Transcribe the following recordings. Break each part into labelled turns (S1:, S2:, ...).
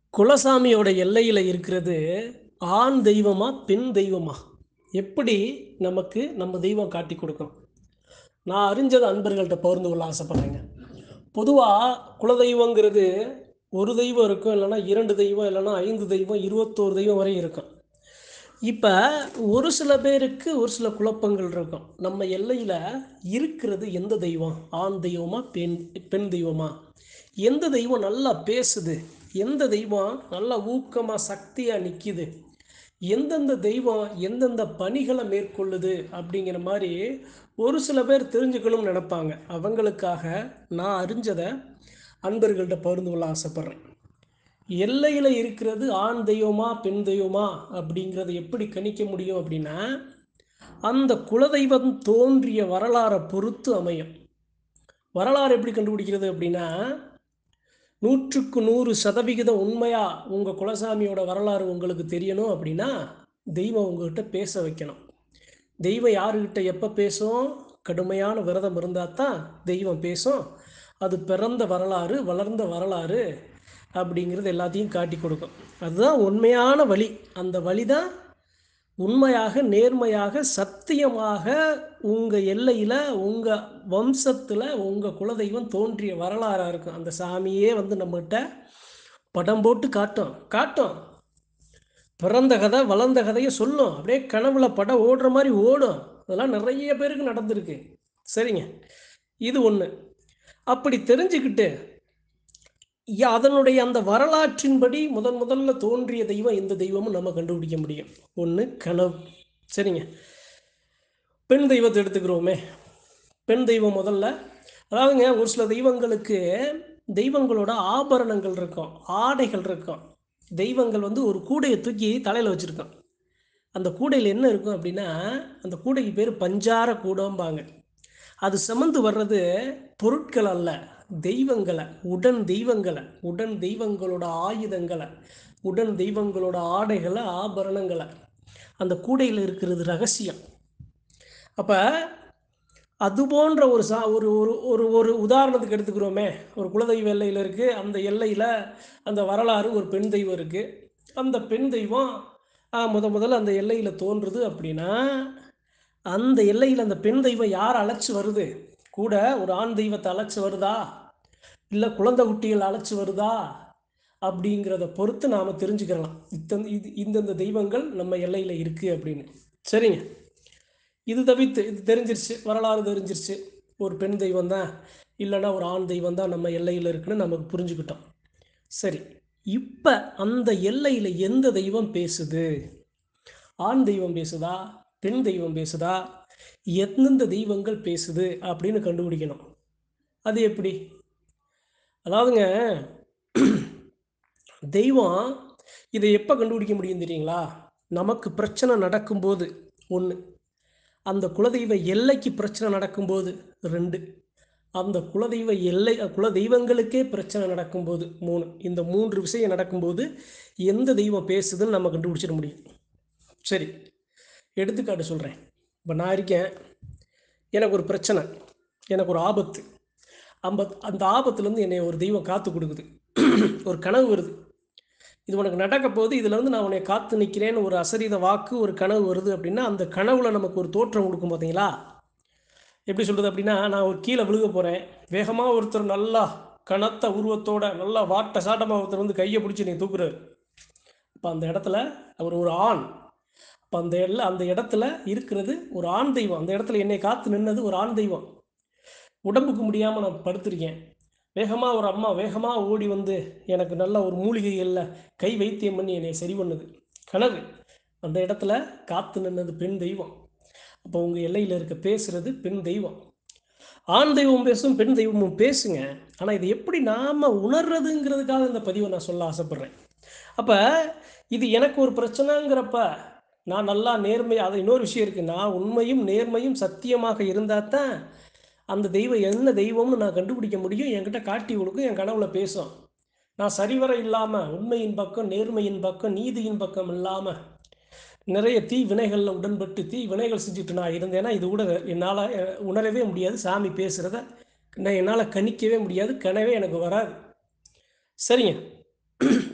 S1: குலசாமியோட எல்லையில் இருக்கிறது ஆண் தெய்வமா பெண் தெய்வமா? எப்படி நமக்கு நம்ம தெய்வம் காட்டி கொடுக்கும்? நான் அறிஞ்சது அன்பர்கள்ட்ட பகிர்ந்து கொள்ள ஆசைப்படுறேங்க. பொதுவாக குலதெய்வங்கிறது ஒரு தெய்வம் இருக்கும், இல்லைன்னா 2 தெய்வம், இல்லைன்னா 5 தெய்வம், 21 தெய்வம் வரை இருக்கும். இப்போ ஒரு சில பேருக்கு ஒரு சில குழப்பங்கள் இருக்கும். நம்ம எல்லையில் இருக்கிறது எந்த தெய்வம்? ஆண் தெய்வமா பெண் பெண் தெய்வமா? எந்த தெய்வம் நல்லா பேசுது? எந்த தெய்வம் நல்லா ஊக்கமாக சக்தியாக நிற்கிது? எந்தெந்த தெய்வம் எந்தெந்த பணிகளை மேற்கொள்ளுது அப்படிங்கிற மாதிரி ஒரு சில பேர் தெரிஞ்சுக்கணும்னு நினைப்பாங்க. அவங்களுக்காக நான் அறிஞ்சதை அன்பர்கள்ட்ட பகிர்ந்து கொள்ள ஆசைப்பட்றேன். எல்லையில் இருக்கிறது ஆண் தெய்வமா பெண் தெய்வமா அப்படிங்கிறத எப்படி கணிக்க முடியும் அப்படின்னா, அந்த குலதெய்வம் தோன்றிய வரலாறை பொறுத்து அமையும். வரலாறு எப்படி கண்டுபிடிக்கிறது அப்படின்னா, 100க்கு 100% உண்மையாக உங்கள் குலசாமியோட வரலாறு உங்களுக்கு தெரியணும் அப்படின்னா, தெய்வம் உங்கள்கிட்ட பேச வைக்கணும். தெய்வம் யாருக்கிட்ட எப்போ பேசும்? கடுமையான விரதம் இருந்தால் தான் தெய்வம் பேசும். அது பிறந்த வரலாறு, வளர்ந்த வரலாறு அப்படிங்கிறது எல்லாத்தையும் காட்டி கொடுக்கும். அதுதான் உண்மையான வழி. அந்த வழி தான் உண்மையாக, நேர்மையாக, சத்தியமாக உங்கள் எல்லையில், உங்கள் வம்சத்தில் உங்கள் குலதெய்வம் தோன்றிய வரலாறாக இருக்கும். அந்த சாமியே வந்து நம்மகிட்ட படம் போட்டு காட்டும் காட்டும். பிறந்த கதை வளர்ந்த கதையை சொல்லும். அப்படியே கனவுல படம் ஓடுற மாதிரி ஓடும். அதெல்லாம் நிறைய பேருக்கு நடந்திருக்கு. சரிங்க, இது ஒன்று. அப்படி தெரிஞ்சுக்கிட்டு அதனுடைய அந்த வரலாற்றின்படி முதல்ல தோன்றிய தெய்வம் எந்த தெய்வமும் நம்ம கண்டுபிடிக்க முடியும். ஒன்று கனவு. சரிங்க, பெண் தெய்வத்தை எடுத்துக்கிறோமே. பெண் தெய்வம் முதல்ல, அதாவதுங்க ஒரு சில தெய்வங்களுக்கு தெய்வங்களோட ஆபரணங்கள் இருக்கும், ஆடைகள் இருக்கும். தெய்வங்கள் வந்து ஒரு கூடையை தூக்கி தலையில் வச்சுருக்கோம். அந்த கூடையில் என்ன இருக்கும் அப்படின்னா, அந்த கூடைக்கு பேர் பஞ்சார கூடம்பாங்க. அது சுமந்து வர்றது பொருட்கள் அல்ல, தெய்வங்களை, உடன் தெய்வங்களை, உடன் தெய்வங்களோட ஆயுதங்களை, உடன் தெய்வங்களோட ஆடைகளை, ஆபரணங்களை. அந்த கூடையில் இருக்கிறது ரகசியம். அப்போ அது போன்ற ஒரு ஒரு ஒரு ஒரு ஒரு உதாரணத்துக்கு எடுத்துக்கிறோமே. ஒரு குலதெய்வ எல்லையில் இருக்குது. அந்த எல்லையில் அந்த வரலாறு ஒரு பெண் தெய்வம் இருக்குது. அந்த பெண் தெய்வம் முதல்ல அந்த எல்லையில் தோன்றுது அப்படின்னா, அந்த எல்லையில் அந்த பெண் தெய்வம் யார் அழைச்சி வருது? கூட ஒரு ஆண் தெய்வத்தை அழைச்சி வருதா, இல்லை குழந்தை குட்டிகள் அழைச்சி வருதா அப்படிங்கிறத பொறுத்து நாம் தெரிஞ்சுக்கலாம். இந்தந்த தெய்வங்கள் நம்ம எல்லையில் இருக்குது அப்படின்னு. சரிங்க, இது தவிர்த்து இது தெரிஞ்சிருச்சு, வரலாறு தெரிஞ்சிருச்சு. ஒரு பெண் தெய்வம் தான், இல்லைன்னா ஒரு ஆண் தெய்வம் தான் நம்ம எல்லையில் இருக்குன்னு நமக்கு புரிஞ்சுக்கிட்டோம். சரி, இப்போ அந்த எல்லையில் எந்த தெய்வம் பேசுது? ஆண் தெய்வம் பேசுதா, பெண் தெய்வம் பேசுதா, எந்தெந்த தெய்வங்கள் பேசுது அப்படின்னு கண்டுபிடிக்கணும். அது எப்படி? அதாவதுங்க, தெய்வம் இதை எப்போ கண்டுபிடிக்க முடியும் தெரியுங்களா? நமக்கு பிரச்சனை நடக்கும்போது 1, அந்த குலதெய்வ எல்லைக்கு பிரச்சனை நடக்கும்போது 2, அந்த குலதெய்வ எல்லை குலதெய்வங்களுக்கே பிரச்சனை நடக்கும்போது 3. இந்த 3 விஷயம் நடக்கும்போது எந்த தெய்வம் பேசுதுன்னு நம்ம கண்டுபிடிச்சிட முடியும். சரி, எடுத்துக்காட்டு சொல்கிறேன். இப்போ நான் இருக்கேன், எனக்கு ஒரு பிரச்சனை, எனக்கு ஒரு ஆபத்து. அந்த ஆபத்துலேருந்து என்னை ஒரு தெய்வம் காத்து கொடுக்குது. ஒரு கனவு வருது, இது உனக்கு நடக்க போகுது, இதுலேருந்து நான் உன்னை காத்து நிற்கிறேன்னு ஒரு அசரீத வாக்கு, ஒரு கனவு வருது அப்படின்னா, அந்த கனவுல நமக்கு ஒரு தோற்றம் கொடுக்கும் பார்த்தீங்களா? எப்படி சொல்கிறது அப்படின்னா, நான் ஒரு கீழே விழுக போகிறேன், வேகமாக ஒருத்தர் நல்லா கனத்த உருவத்தோட நல்லா வாட்ட சாட்டமாக ஒருத்தர் வந்து கையை பிடிச்சி நீ தூக்குறாரு. இப்போ அந்த இடத்துல அவர் ஒரு ஆண். இப்போ அந்த இடத்துல இருக்கிறது ஒரு ஆண் தெய்வம். அந்த இடத்துல என்னை காத்து நின்னது ஒரு ஆண் தெய்வம். உடம்புக்கு முடியாமல் நான் படுத்திருக்கேன். வேகமாக ஒரு அம்மா வேகமாக ஓடி வந்து எனக்கு நல்ல ஒரு மூலிகைகளில் கை வைத்தியம் பண்ணி என்னை சரி பண்ணுது. கனவு. அந்த இடத்துல காத்து நின்னது பெண் தெய்வம். அப்போ உங்கள் எல்லையில் இருக்க பேசுகிறது பெண் தெய்வம். ஆண் தெய்வம் பேசும், பெண் தெய்வமும் பேசுங்க. ஆனால் இது எப்படி நாம் உணர்றதுங்கிறதுக்காக இந்த பதிவை நான் சொல்ல ஆசைப்பட்றேன். அப்போ இது எனக்கு ஒரு பிரச்சனைங்கிறப்ப நான் நல்லா நேர்மையாக, அது இன்னொரு விஷயம் இருக்குது, நான் உண்மையும் நேர்மையும் சத்தியமாக இருந்தால் தான் அந்த தெய்வம் என்ன தெய்வம்னு நான் கண்டுபிடிக்க முடியும். என்கிட்ட காட்டி கொடுக்கும், என் கனவுல பேசும். நான் சரிவர இல்லாமல், உண்மையின் பக்கம், நேர்மையின் பக்கம், நீதியின் பக்கம் இல்லாமல் நிறைய தீ வினைகளில் உடன்பட்டு தீ வினைகள் செஞ்சுட்டு நான் இருந்தேன்னா, இது கூட என்னால் உணரவே முடியாது. சாமி பேசுகிறத என்னால் கணிக்கவே முடியாது. கனவே எனக்கு வராது. சரிங்க,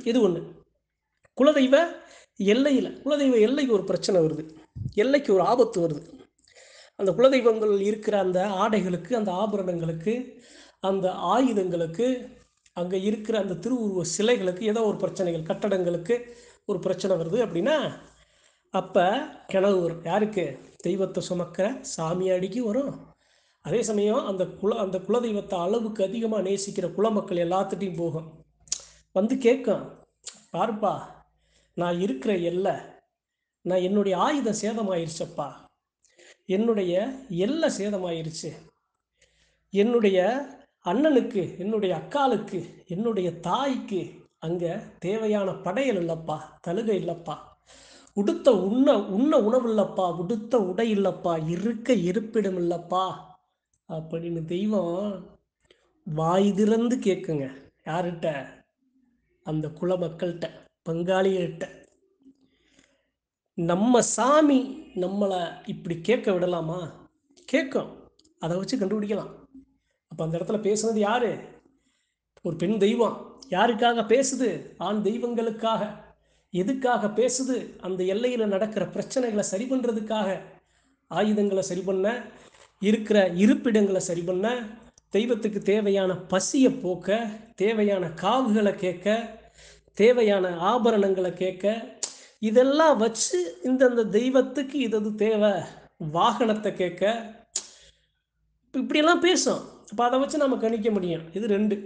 S1: இது ஒன்று. குலதெய்வ எல்லைக்கு ஒரு பிரச்சனை வருது, எல்லைக்கு ஒரு ஆபத்து வருது. அந்த குலதெய்வங்கள் இருக்கிற அந்த ஆடைகளுக்கு, அந்த ஆபரணங்களுக்கு, அந்த ஆயுதங்களுக்கு, அங்கே இருக்கிற அந்த திருவுருவ சிலைகளுக்கு ஏதோ ஒரு பிரச்சனைகள், கட்டடங்களுக்கு ஒரு பிரச்சனை வருது அப்படின்னா அப்போ கிணறு வரும். யாருக்கு? தெய்வத்தை சுமக்கிற சாமியாடிக்கு வரும். அதே சமயம் அந்த குலதெய்வத்தை அளவுக்கு அதிகமாக நேசிக்கிற குலமக்கள் எல்லாத்துட்டையும் போகும், வந்து கேட்கும், பாருப்பா நான் இருக்கிற நான் என்னுடைய ஆயுதம் சேதமாயிருச்சப்பா, என்னுடைய எல்லை சேதமாயிருச்சு, என்னுடைய அண்ணனுக்கு, என்னுடைய அக்காளுக்கு, என்னுடைய தாய்க்கு அங்கே தேவையான படையல் இல்லைப்பா, தழுகை இல்லைப்பா, உடுத்த உண்ண உணவு இல்லைப்பா, உடுத்த உடை இல்லைப்பா, இருக்க இருப்பிடம் இல்லைப்பா அப்படின்னு தெய்வம் வாய் திறந்து கேட்குங்க. யார்கிட்ட? அந்த குல மக்கள்கிட்ட, பங்காளிகள்கிட்ட. நம்ம சாமி நம்மளை இப்படி கேட்க விடலாமா? கேட்கும். அதை வச்சு கண்டுபிடிக்கலாம். அப்போ அந்த இடத்துல பேசுனது யாரு? ஒரு பெண் தெய்வம். யாருக்காக பேசுது? ஆண் தெய்வங்களுக்காக. எதுக்காக பேசுது? அந்த எல்லையில் நடக்கிற பிரச்சனைகளை சரி பண்ணுறதுக்காக, ஆயுதங்களை சரி பண்ண, இருக்கிற இருப்பிடங்களை சரி பண்ண, தெய்வத்துக்கு தேவையான பசியை போக்க, தேவையான காவுகளை கேட்க, தேவையான ஆபரணங்களை கேட்க, இதெல்லாம் வச்சு இந்தந்த தெய்வத்துக்கு இது தேவை, வாகனத்தை கேட்க, இப்படியெல்லாம் பேசும். அப்போ அதை வச்சு நம்ம கணிக்க முடியும். இது 2.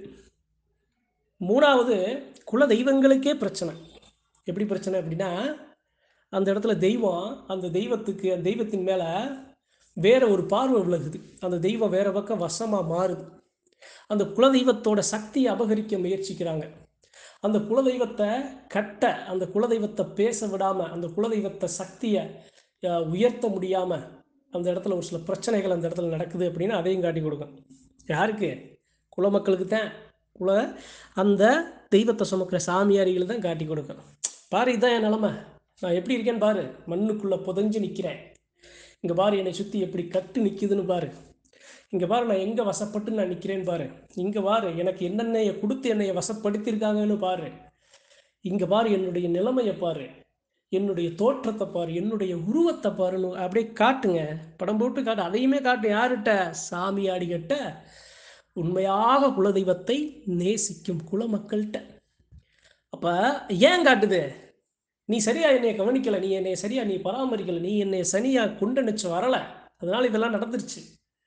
S1: 3வது, குல தெய்வங்களுக்கே பிரச்சனை. எப்படி பிரச்சனை அப்படின்னா, அந்த இடத்துல தெய்வம், அந்த தெய்வத்தின் மேலே வேற ஒரு பார்வை விலகுது. அந்த தெய்வம் வேற பக்கம் வசமாக மாறுது. அந்த குலதெய்வத்தோட சக்தியை அபகரிக்க முயற்சிக்கிறாங்க. அந்த குலதெய்வத்தை அந்த குலதெய்வத்தை பேச விடாமல், அந்த குலதெய்வத்தை சக்தியை உயர்த்த முடியாமல் அந்த இடத்துல ஒரு சில பிரச்சனைகள் அந்த இடத்துல நடக்குது அப்படின்னு அதையும் காட்டி கொடுக்கும். யாருக்கு? குலமக்களுக்கு தான். அந்த தெய்வத்தை சுமக்கிற சாமியாரிகள் தான் காட்டி கொடுக்கும். பாரு, இதுதான் என் நிலமை, நான் எப்படி இருக்கேன்னு பாரு, மண்ணுக்குள்ளே புதைஞ்சு நிற்கிறேன், இங்கே பாரு என்னை சுற்றி எப்படி கட்டு நிற்கிதுன்னு பாரு, இங்கே பாரு நான் எங்கே வசப்பட்டு நான் நிற்கிறேன்னு பாரு, இங்கே பாரு எனக்கு என்னென்னையை கொடுத்து என்னையை வசப்படுத்தியிருக்காங்கன்னு பாரு, இங்கே பாரு என்னுடைய நிலைமையை பாரு, என்னுடைய தோற்றத்தை பாரு, என்னுடைய உருவத்தை பாருன்னு அப்படியே காட்டுங்க. படம் போட்டு காட்டு. அதையுமே காட்டு. யார்கிட்ட? சாமியாடிகிட்ட, உண்மையாக குலதெய்வத்தை நேசிக்கும் குலமக்கள்கிட்ட. அப்போ ஏன் காட்டுது? நீ சரியா என்னை கவனிக்கலை, நீ என்னை சரியா நீ பராமரிக்கலை, நீ என்னை சரியாக கொண்டணிச்சு வரலை, அதனால் இதெல்லாம் நடந்துருச்சு,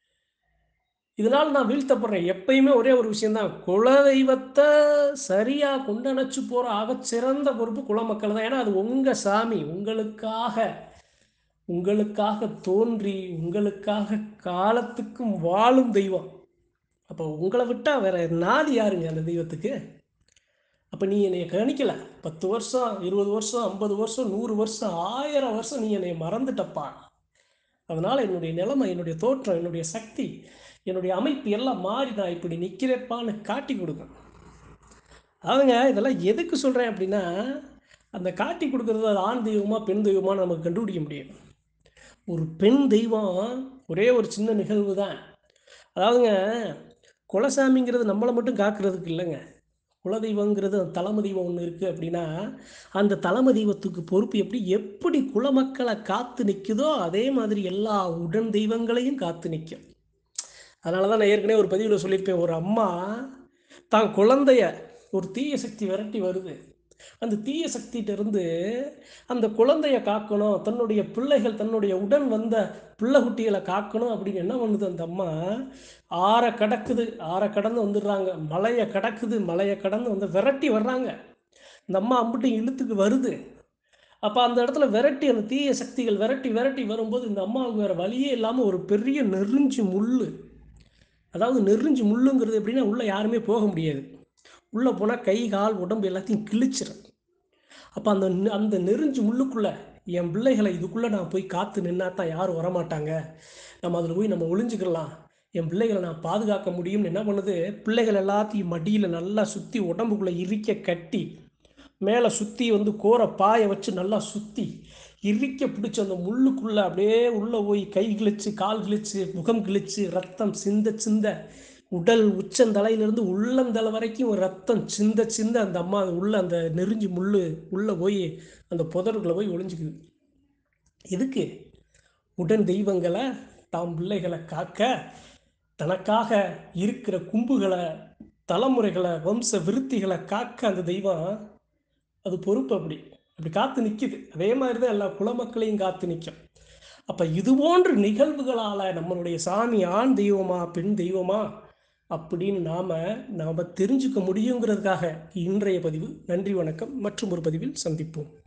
S1: இதனால் நான் வீழ்த்தப்படுறேன். எப்பயுமே ஒரே ஒரு விஷயந்தான், குலதெய்வத்தை சரியாக கொண்டணைச்சு போகிற ஆகச்சிறந்த பொறுப்பு குலமக்கள் தான். ஏன்னா அது உங்கள் சாமி, உங்களுக்காக தோன்றி உங்களுக்காக காலத்துக்கும் வாழும் தெய்வம். அப்போ உங்களை விட்டால் வேற நாதி யாருங்க அந்த தெய்வத்துக்கு? அப்போ நீ என்னை கவனிக்கலை, 10 வருஷம் 20 வருஷம் 50 வருஷம் 100 வருஷம் 1000 வருஷம் நீ என்னை மறந்துட்டப்பா, அதனால் என்னுடைய நிலைமை, என்னுடைய தோற்றம், என்னுடைய சக்தி, என்னுடைய அமைப்பு எல்லாம் மாறி நான் இப்படி நிற்கிறேப்பான்னு காட்டி கொடுக்கும். அதுங்க இதெல்லாம் எதுக்கு சொல்கிறேன் அப்படின்னா, அந்த காட்டி கொடுக்குறது அது ஆண் தெய்வமா பெண் தெய்வமாக நமக்கு கண்டுபிடிக்க முடியும். ஒரு பெண் தெய்வம் ஒரே ஒரு சின்ன நிகழ்வு தான். அதாவதுங்க, குலசாமிங்கிறது நம்மளை மட்டும் காக்கிறதுக்கு இல்லைங்க. குலதெய்வங்கிறது தலைமை தெய்வம் ஒன்று இருக்குது அப்படின்னா, அந்த தலைமை தெய்வத்துக்கு பொறுப்பு எப்படி குலமக்களை காத்து நிற்குதோ அதே மாதிரி எல்லா உடன் தெய்வங்களையும் காத்து நிற்கும். அதனால தான் நான் ஏற்கனவே ஒரு பதிவில் சொல்லியிருப்பேன், ஒரு அம்மா தான் குழந்தைய ஒரு தீய சக்தி விரட்டி வருது, அந்த தீய சக்திகிட்டேருந்து அந்த குழந்தைய காக்கணும், தன்னுடைய பிள்ளைகள், தன்னுடைய உடன் வந்த பிள்ளை குட்டிகளை காக்கணும் அப்படின்னு என்ன பண்ணுது அந்த அம்மா? ஆறை கடந்து வந்துடுறாங்க, மலையை கடந்து வந்து விரட்டி வர்றாங்க. இந்த அம்மா அம்பிட்டு இழுத்துக்கு வருது. அப்போ அந்த இடத்துல விரட்டி, அந்த தீய சக்திகள் விரட்டி வரும்போது இந்த அம்மாவுக்கு வேறு வழியே இல்லாமல் ஒரு பெரிய நெருஞ்சி முள், அதாவது நெருஞ்சி முள்ளுங்கிறது எப்படின்னா உள்ளே யாருமே போக முடியாது, உள்ளே போனால் கை கால் உடம்பு எல்லாத்தையும் கிழிச்சிடும். அப்போ அந்த நெருஞ்சி முள்ளுக்குள்ளே என் பிள்ளைகளை இதுக்குள்ளே நான் போய் காத்து நின்னா தான் யாரும் வரமாட்டாங்க, நம்ம அதில் போய் நம்ம ஒளிஞ்சிக்கலாம், என் பிள்ளைகளை நான் பாதுகாக்க முடியும்னு என்ன பண்ணுது? பிள்ளைகள் எல்லாத்தையும் மடியில் நல்லா சுற்றி உடம்புக்குள்ளே இறுக்க கட்டி, மேலே சுற்றி வந்து கோரை பாயை வச்சு நல்லா சுற்றி இறுக்க பிடிச்சி அந்த முள்ளுக்குள்ளே அப்படியே உள்ளே போய் கை கிழிச்சு, கால் கிழிச்சு, முகம் கிழிச்சு, ரத்தம் சிந்த உடல் உச்சந்தலையிலிருந்து உள்ளந்தலை வரைக்கும் ரத்தம் சிந்த சிந்த அந்த அம்மா உள்ள அந்த நெருஞ்சி முள் உள்ளே போய் அந்த புதருக்குள்ளே போய் ஒளிஞ்சிக்குது. இதுக்கு உடன் தெய்வங்களை தாம் பிள்ளைகளை காக்க தனக்காக இருக்கிற கும்புகளை தலைமுறைகளை வம்ச விருத்திகளை காக்க அந்த தெய்வம் அது பொறுப்பு அப்படி அப்படி காத்து நிற்கிது. அதே மாதிரி தான் எல்லா குலமக்களையும் காத்து நிற்கும். அப்போ இது போன்ற நிகழ்வுகளால் நம்மளுடைய சாமி ஆண் தெய்வமா பெண் தெய்வமா அப்படின்னு நாம் தெரிஞ்சுக்க முடியுங்கிறதுக்காக இன்றைய பதிவு. நன்றி, வணக்கம். மற்றும் ஒரு பதிவில் சந்திப்போம்.